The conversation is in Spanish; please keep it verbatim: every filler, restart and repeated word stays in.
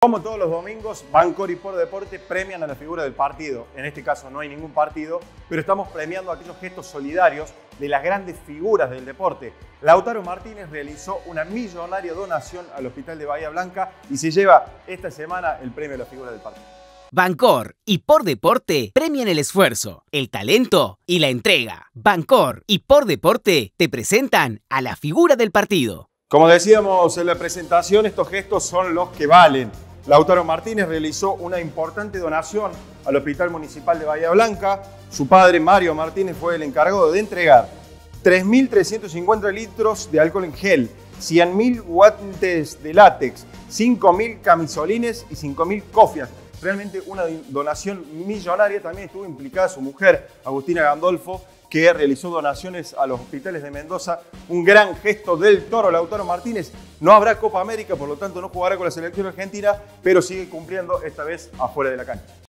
Como todos los domingos, Bancor y Por Deporte premian a la figura del partido. En este caso no hay ningún partido, pero estamos premiando aquellos gestos solidarios de las grandes figuras del deporte. Lautaro Martínez realizó una millonaria donación al Hospital de Bahía Blanca y se lleva esta semana el premio a la figura del partido. Bancor y Por Deporte premian el esfuerzo, el talento y la entrega. Bancor y Por Deporte te presentan a la figura del partido. Como decíamos en la presentación, estos gestos son los que valen. Lautaro Martínez realizó una importante donación al Hospital Municipal de Bahía Blanca. Su padre, Mario Martínez, fue el encargado de entregar tres mil trescientos cincuenta litros de alcohol en gel, cien mil guantes de látex, cinco mil camisolines y cinco mil cofias. Realmente una donación millonaria. También estuvo implicada su mujer, Agustina Gandolfo, que realizó donaciones a los hospitales de Mendoza. Un gran gesto del Toro Lautaro Martínez. No habrá Copa América, por lo tanto no jugará con la selección argentina, pero sigue cumpliendo esta vez afuera de la cancha.